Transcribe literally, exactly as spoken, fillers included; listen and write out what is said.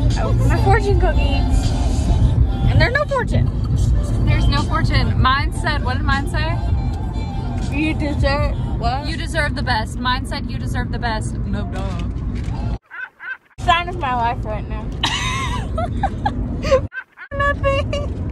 Oh, my fortune cookie. And there's no fortune. There's no fortune. Mine said, what did mine say? You deserve what? You deserve the best. Mine said you deserve the best. No dog. Sign of my life right now. Nothing.